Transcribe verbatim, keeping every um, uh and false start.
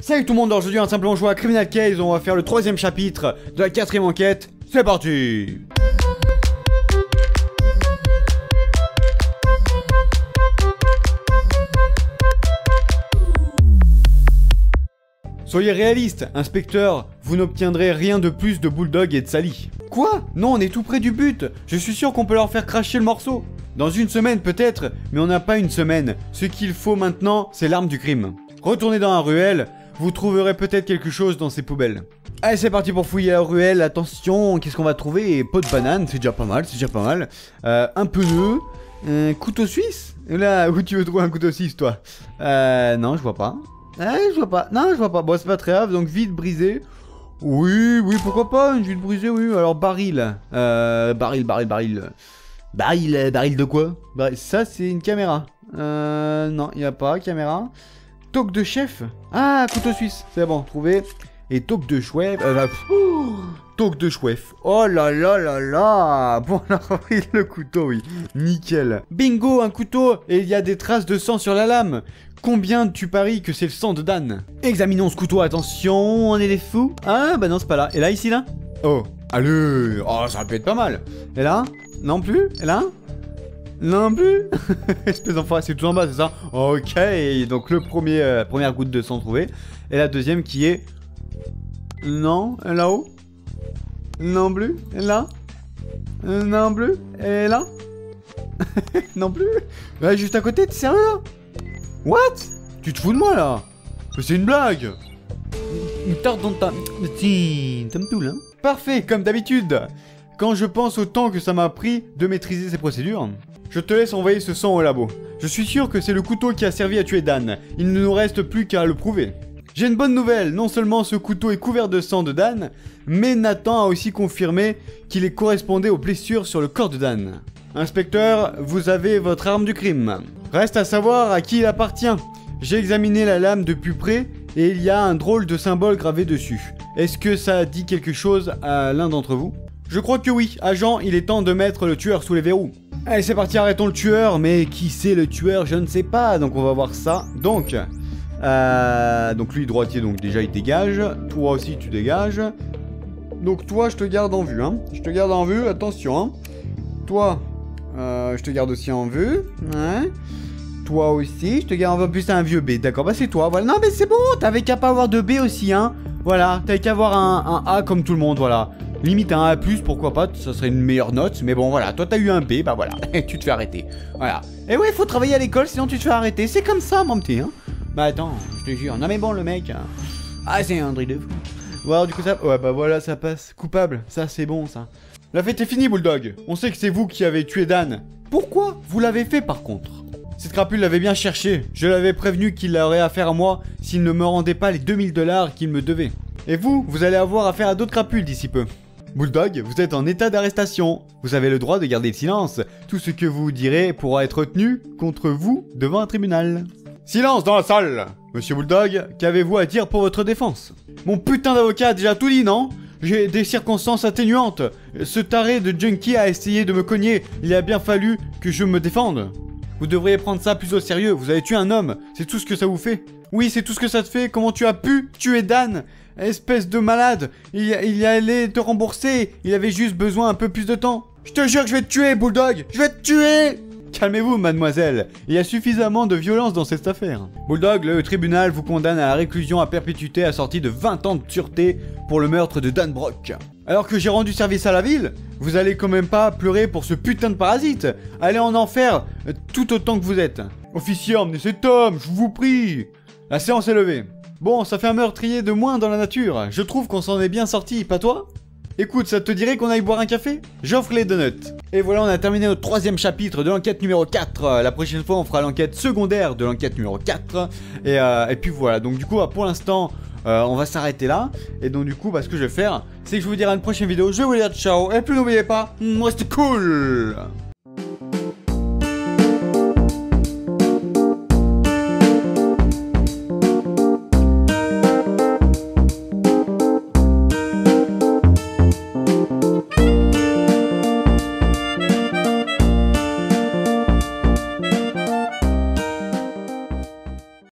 Salut tout le monde, aujourd'hui on va simplement jouer à Criminal Case, on va faire le troisième chapitre de la quatrième enquête, c'est parti. Soyez réaliste, inspecteur, vous n'obtiendrez rien de plus de Bulldog et de Sally. Quoi? Non, on est tout près du but, je suis sûr qu'on peut leur faire cracher le morceau. Dans une semaine peut-être, mais on n'a pas une semaine, ce qu'il faut maintenant, c'est l'arme du crime. Retournez dans la ruelle, vous trouverez peut-être quelque chose dans ces poubelles. Allez, c'est parti pour fouiller la ruelle, attention, qu'est-ce qu'on va trouver? Pot de banane, c'est déjà pas mal, c'est déjà pas mal. Euh, un pneu, un couteau suisse. Et là, où tu veux trouver un couteau suisse, toi? Euh, non, je vois pas. Ah, je vois pas, non, je vois pas. Bon, c'est pas très grave, donc vide brisé. Oui, oui, pourquoi pas, une vide brisée, oui. Alors, baril. Euh, baril, baril, baril. Baril, baril de quoi? Baril. Ça, c'est une caméra. Euh, non, il y a pas, caméra. Toque de chef. Ah, couteau suisse, c'est bon, trouvé. Et toque de chouef. Euh, bah, toque de chouef. Oh là là là là. Bon, alors, oui, le couteau, oui. Nickel. Bingo, un couteau. Et il y a des traces de sang sur la lame. Combien tu paries que c'est le sang de Dan? Examinons ce couteau, attention, on est des fous. Ah, bah non, c'est pas là. Et là, ici, là? Oh, allez. Oh, ça peut être pas mal. Et là? Non plus? Et là? Non plus. Espèce d'enfoiré, c'est tout en bas, c'est ça? Ok, donc le premier, euh, première goutte de sang trouvée. Et la deuxième qui est... Non, là-haut? Non plus? Et là? Euh, non plus? Et là? Non plus? Ouais, juste à côté, t'es sérieux là? What? Tu te fous de moi là? C'est une blague. Parfait, comme d'habitude. Quand je pense au temps que ça m'a pris de maîtriser ces procédures, je te laisse envoyer ce sang au labo. Je suis sûr que c'est le couteau qui a servi à tuer Dan. Il ne nous reste plus qu'à le prouver. J'ai une bonne nouvelle, non seulement ce couteau est couvert de sang de Dan, mais Nathan a aussi confirmé qu'il est correspondait aux blessures sur le corps de Dan. Inspecteur, vous avez votre arme du crime. Reste à savoir à qui il appartient. J'ai examiné la lame de plus près et il y a un drôle de symbole gravé dessus. Est-ce que ça dit quelque chose à l'un d'entre vous? Je crois que oui. Agent, il est temps de mettre le tueur sous les verrous. Allez, c'est parti, arrêtons le tueur. Mais qui c'est le tueur? Je ne sais pas. Donc on va voir ça. Donc, euh, donc lui droitier, donc déjà il dégage. Toi aussi tu dégages. Donc toi, je te garde en vue. Hein. Je te garde en vue. Attention. Hein. Toi... Euh, je te garde aussi en vue. Hein. Toi aussi, je te garde en vue. Plus, c'est un vieux B. D'accord, bah c'est toi. Voilà. Non, mais c'est bon. T'avais qu'à pas avoir de B aussi, hein. Voilà. T'avais qu'à avoir un, un A comme tout le monde. Voilà. Limite un A plus, pourquoi pas. Ça serait une meilleure note. Mais bon, voilà. Toi, t'as eu un B. Bah voilà. Tu te fais arrêter. Voilà. Et ouais, faut travailler à l'école, sinon tu te fais arrêter. C'est comme ça, mon petit, hein. Bah attends, je te jure. Non, mais bon, le mec. Hein. Ah, c'est un truc de fou. Bon, alors, du coup, ça. Ouais, bah voilà, ça passe. Coupable. Ça, c'est bon, ça. La fête est finie, Bulldog. On sait que c'est vous qui avez tué Dan. Pourquoi vous l'avez fait, par contre? Cette crapule l'avait bien cherché. Je l'avais prévenu qu'il aurait affaire à moi s'il ne me rendait pas les deux mille dollars qu'il me devait. Et vous, vous allez avoir affaire à d'autres crapules d'ici peu. Bulldog, vous êtes en état d'arrestation. Vous avez le droit de garder le silence. Tout ce que vous direz pourra être retenu contre vous devant un tribunal. Silence dans la salle. Monsieur Bulldog, qu'avez-vous à dire pour votre défense? Mon putain d'avocat a déjà tout dit, non? J'ai des circonstances atténuantes. Ce taré de junkie a essayé de me cogner. Il a bien fallu que je me défende. Vous devriez prendre ça plus au sérieux. Vous avez tué un homme. C'est tout ce que ça vous fait. Oui, c'est tout ce que ça te fait. Comment tu as pu tuer Dan? Espèce de malade. Il, il allait te rembourser. Il avait juste besoin un peu plus de temps. Je te jure que je vais te tuer, Bulldog. Je vais te tuer. Calmez-vous, mademoiselle. Il y a suffisamment de violence dans cette affaire. Bulldog, le tribunal vous condamne à la réclusion à perpétuité assortie de vingt ans de sûreté pour le meurtre de Dan Brock. Alors que j'ai rendu service à la ville, vous allez quand même pas pleurer pour ce putain de parasite. Allez en enfer euh, tout autant que vous êtes. Officier, emmenez cet homme, je vous prie. La séance est levée. Bon, ça fait un meurtrier de moins dans la nature. Je trouve qu'on s'en est bien sorti, pas toi? Écoute, ça te dirait qu'on aille boire un café? J'offre les donuts. Et voilà, on a terminé notre troisième chapitre de l'enquête numéro quatre. La prochaine fois, on fera l'enquête secondaire de l'enquête numéro quatre. Et, euh, et puis voilà, donc du coup, pour l'instant, euh, on va s'arrêter là. Et donc du coup, bah, ce que je vais faire, c'est que je vais vous dire à une prochaine vidéo. Je vais vous dire ciao. Et puis n'oubliez pas, restez cool.